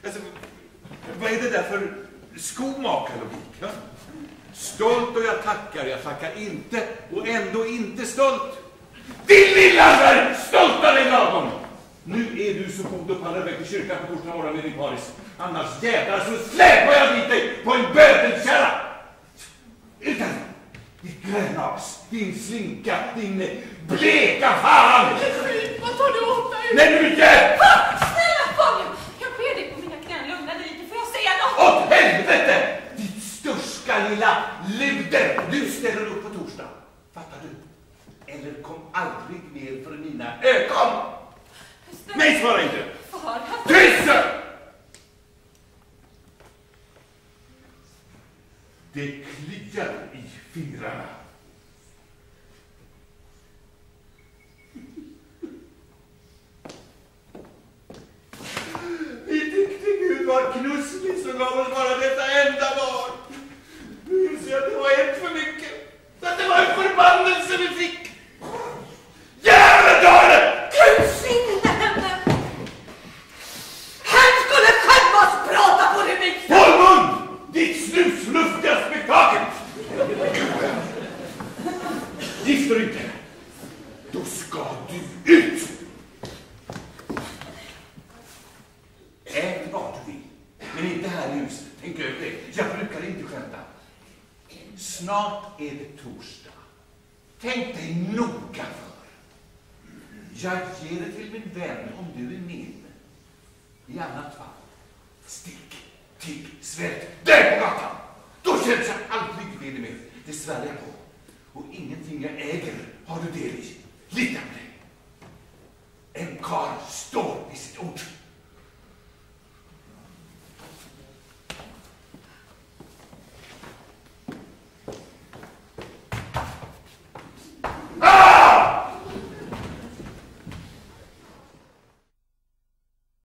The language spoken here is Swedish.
Alltså, vad är det där för skomakarlogik? Ja? Stolt och jag tackar inte och ändå inte stolt. Din lilla värld, stolta dig lagom! Nu är du så god och pallar väg till kyrkan på torsdag morgon med din paris. Annars jävlar så släpar jag dit dig på en bödelkärra! Utan din grönas, din slinka, din bleka fan! Vad tar du åt dig? Nej, nu inte! Snälla Fabian, jag ber dig på mina knän, lugna dig lite, får jag säga något? Åt helvete! Ditt störska lilla luder! Du ställer upp på torsdag. Fattar du? Eller kom aldrig mer för mina ögon! Nej, svara inte! Tyst! Det kliar i fingrarna. Vi tyckte Gud var knusslig som gav oss bara detta enda barn. Nu inser jag att det var ett för mycket. Att det var en förbannelse vi fick. Jävlar! Välsigne henne! Han skulle skämmas prata på det viset! Håll mun! Ditt snusluftiga spektakel! Gifter du inte? Då ska du ut! Ät vad du vill, men inte här i huset. Tänk över det. Jag brukar inte skämta. Snart är det torsdag. Tänk dig noga för. Jag ger det till min vän om du är min. I annat fall, stick, tigg, svält, dö på gatan. Då känns jag aldrig vid mer. Det svär jag på. Och ingenting jag äger har du del i. Lita på dig. En karl står vid sitt ord.